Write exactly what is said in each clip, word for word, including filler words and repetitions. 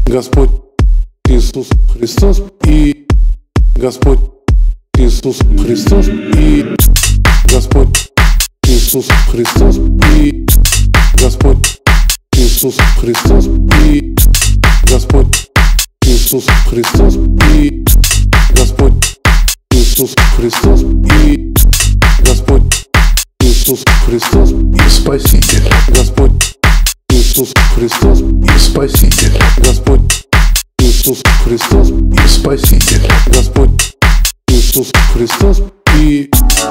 Господь Иисус Христос и Господь Иисус Христос и Господь Иисус Христос и Господь Иисус Христос и Господь Иисус Христос и Господь Иисус Христос и Господь Иисус Христос и Спаситель. Господь Иисус Христос и Спаситель. Господь Иисус Христос и Спаситель. Господь Иисус Христос и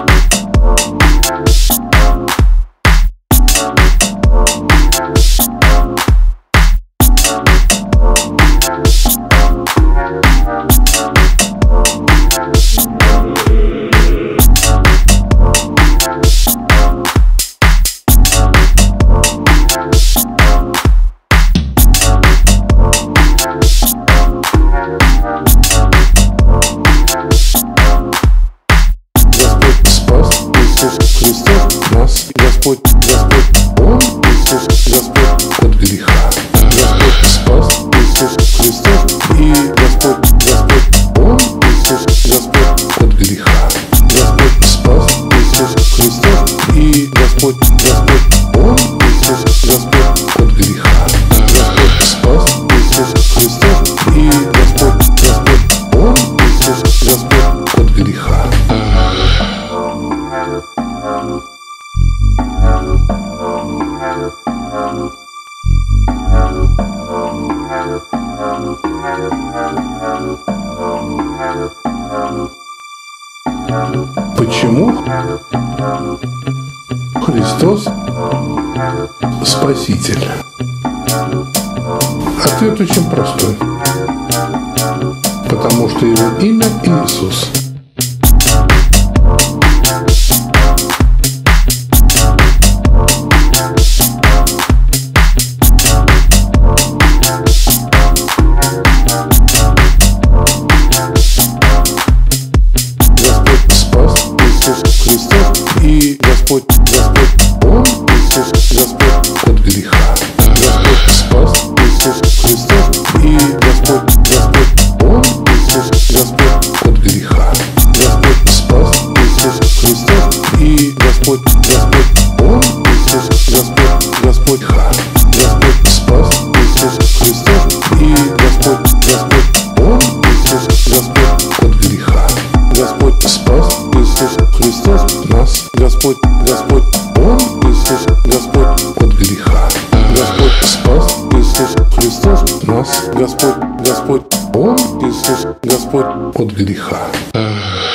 нас, Господь, Господь, Он, Иисус, Господь, от греха. Господь спас, Иисус Христос, и Господь, Господь, Он, Иисус, Господь, от греха. Господь спас, Иисус Христос, и Господь, Господь, Он, Иисус, Господь, от греха. Господь спас, Иисус Христос, и Господь, Господь, Он, Иисус, Господь, от греха. Почему Христос Спаситель? Ответ очень простой. Потому что Его имя Иисус. И Господь, Господь, Он, Иисус, Господь, от греха. Господь спас, Иисус Христос, и Господь, Господь, Он, Иисус, Господь, от греха. Господь спас, Иисус Христос, и Господь, Господь, Он, Иисус, Господь, Господь, Господь спас, Иисус Христос, и Господь, Господь, Он, Иисус, Господь, от греха. Господь спас, Иисус Христос, нас, Господь, Господь, Он, Иисус, Господь, от греха. Господь спас, Иисус Христос, нас, Господь, Господь, Он, Иисус, Господь, от греха.